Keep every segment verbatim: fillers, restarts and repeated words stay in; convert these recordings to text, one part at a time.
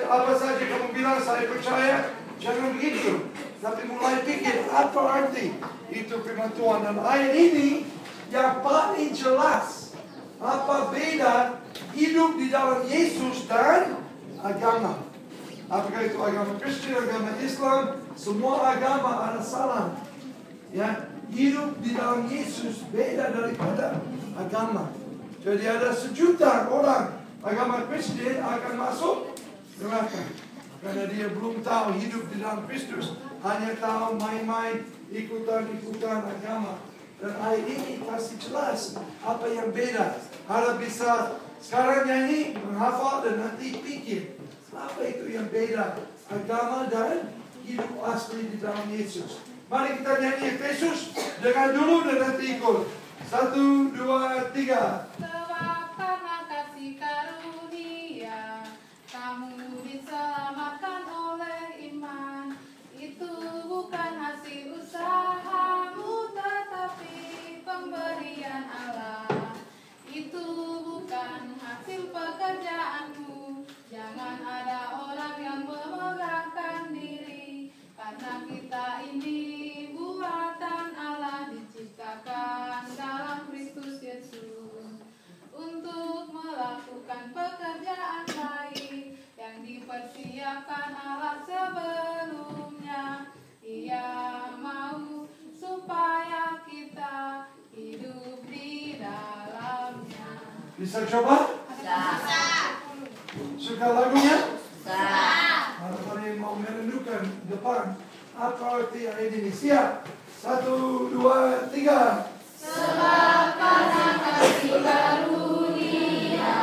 apa saja kamu bilang saya percaya, jangan begitu. Tapi mulai pikir apa arti itu firman Tuhan. Dan ayat ini yang paling jelas apa beda hidup di dalam Yesus dan agama. Apakah itu agama Kristen, agama Islam, semua agama ada salah. Ya, hidup di dalam Yesus beda daripada agama. Jadi ada sejuta orang agama Kristen akan masuk neraka karena dia belum tahu hidup di dalam Kristus, hanya tahu main-main ikutan-ikutan agama. Dan ayat ini pasti jelas apa yang beda. Harap bisa sekarang nyanyi, menghafal dan nanti pikir apa itu yang beda agama dan hidup asli di dalam Yesus. Mari kita nyanyi Efesus dengan dulu dan nanti ikut. Satu, dua, tiga. Sebab karena kasih karunia kamu diselamatkan oleh iman. Itu bukan hasil usahamu tetapi pemberian Allah. Itu bukan hasil pekerjaanmu. Jangan ada orang yang memegahkan diri, karena kita ini buatan Allah, diciptakan dalam Kristus Yesus untuk melakukan pekerjaan baik yang dipersiapkan Allah sebelumnya. Ia mau supaya kita hidup di dalamnya. Bisa coba? Bisa. Suka lagunya? Bisa. Mari mau merenungkan depan apa arti ayat ini. Siap? Satu, dua, tiga. Sebab karena kasih karunia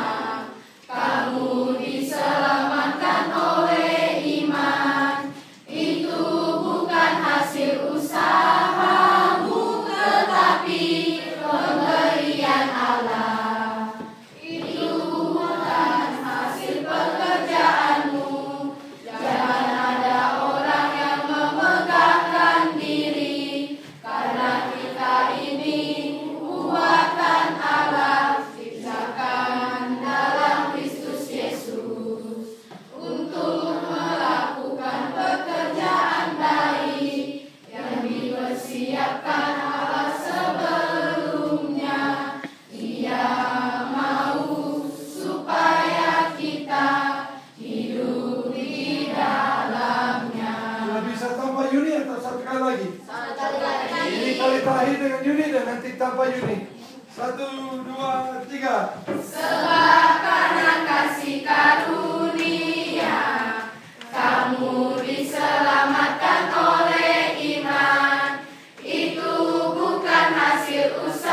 kamu diselamatkan oleh iman. Itu bukan hasil usahamu tetapi pemberian Allah. Itu bukan hasil pekerjaanmu. Jangan ada orang yang memegahkan diri, karena kita ini buatan Allah, diciptakan dalam Kristus Yesus untuk melakukan pekerjaan baik yang dipersiapkan Allah sebelumnya. Ia mau supaya kita hidup di dalamnya. Sudah bisa tanpa Yuni atau satu kali lagi? Satu kali lagi. Ini kali terakhir dengan Yuni dan nanti tanpa Yuni. Satu, dua, tiga. Sebab karena kasih karunia kamu diselamatkan oleh iman. Itu bukan hasil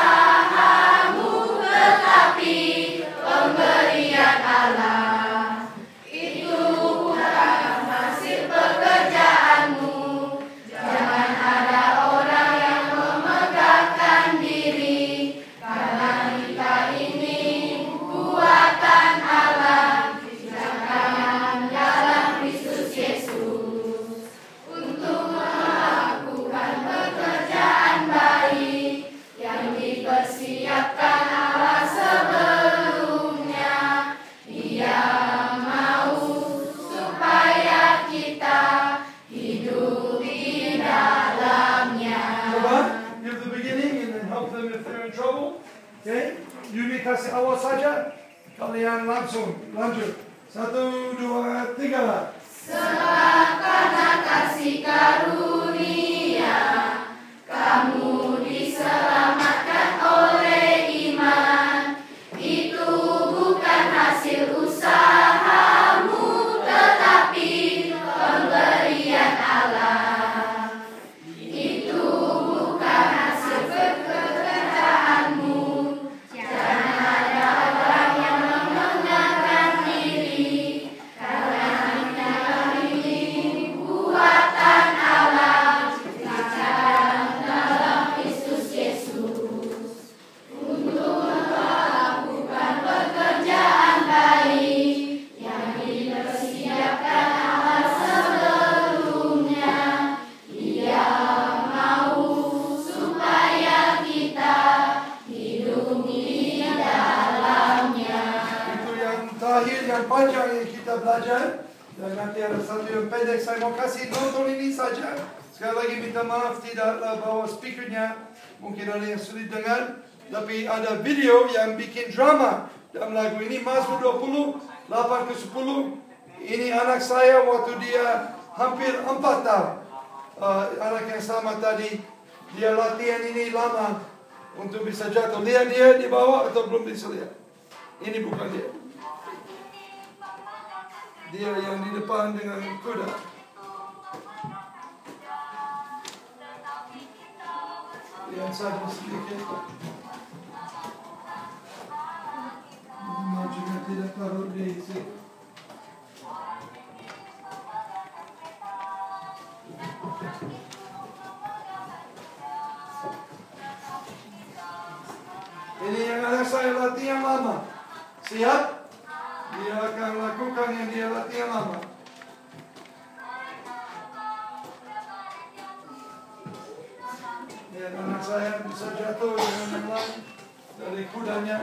usahamu tetapi pemberian Allah. Itu bukan hasil pekerjaanmu. Jangan ada orang yang memegahkan diri, karena kita ini buatan Allah, diciptakan dalam Kristus Yesus untuk melakukan pekerjaan baik yang dipersiapkan Allah sebelumnya. Ia mau supaya kita hidup di dalamnya. Coba, give the beginning and then help them if they're in trouble. Okay? Yuni kasih awal saja. Kalian langsung lanjut. Satu, dua, tiga. Sebab karena kasih karunia kamu diselamatkan oleh iman. Itu bukan hasil usahamu tetapi pemberian Allah. Itu bukan hasil pekerjaanmu. Jangan ada orang yang memegahkan diri, karena kita Dan nanti ada satu yang pendek, saya mau kasih nonton ini saja. Sekali lagi minta maaf tidaklah bawa speakernya. Mungkin ada yang sulit dengar. Tapi ada video yang bikin drama dalam lagu ini. Mazmur dua puluh, delapan ke sepuluh. Ini anak saya waktu dia hampir empat tahun. Uh, anak yang sama tadi. Dia latihan ini lama untuk bisa jatuh. Lihat dia di bawah atau belum bisa lihat? Ini bukan dia. Dia yang di depan dengan kuda. Yang satu sedikit. Majunya tidak taruh di sini. Ini yang anak saya latihan lama. Siap? Dia akan lakukan yang dia latihan lama. Ya, anak saya bisa jatuh dengan yang lain dari kudanya.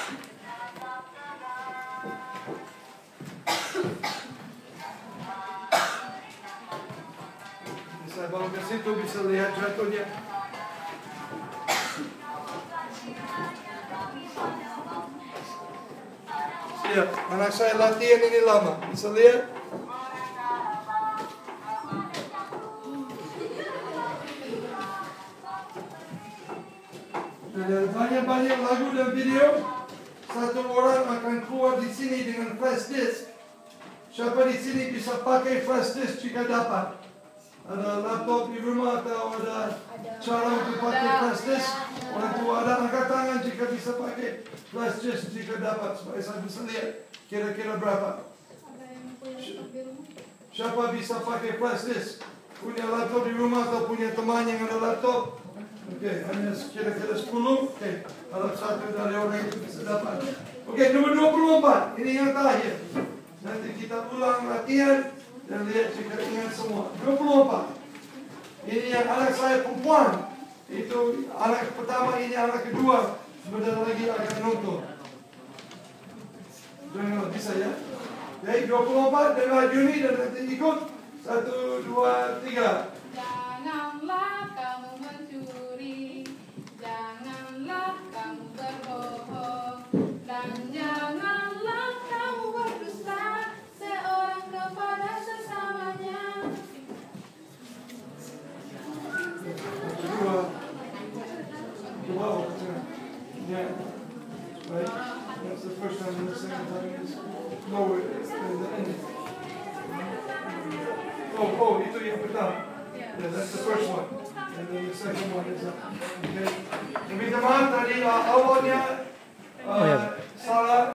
Bisa bawa ke situ, bisa lihat jatuhnya. Siap, anak saya latihan ini lama. Bisa lihat? Ada banyak-banyak lagu dan video. Satu orang akan keluar di sini dengan flash disk. Siapa di sini bisa pakai flash disk jika dapat? Ada laptop di rumah atau ada cara untuk pakai flash disk? Orang tua ada angkat tangan jika bisa pakai flash disk jika dapat supaya saya bisa lihat kira-kira berapa. Siapa bisa pakai flash disk? Punya laptop di rumah atau punya teman yang ada laptop? Oke, okay, hanya kira-kira sepuluh. Oke, okay. Harap satu dari orang itu bisa dapat. Oke, okay, nomor dua puluh empat. Ini yang terakhir. Nanti kita ulang latihan dan lihat jika ingat semua. dua puluh empat. Ini yang anak saya perempuan. Itu anak pertama, ini anak kedua. Sebentar lagi akan nonton. Jangan bisa ya. Baik, dua puluh empat dengan Juni dan nanti ikut. Satu, dua, tiga. Janganlah kamu mencuri, janganlah kamu berbohong, dan janganlah kamu berdusta seorang kepada sesamanya. Dua. Wow. Yeah. Right. That's the first time and the second time is lower than the end. Oh, oh, itu yang pertama. Yeah, that's the first one. And then the second one is up. Okay. Minta maaf tadi uh, awalnya uh,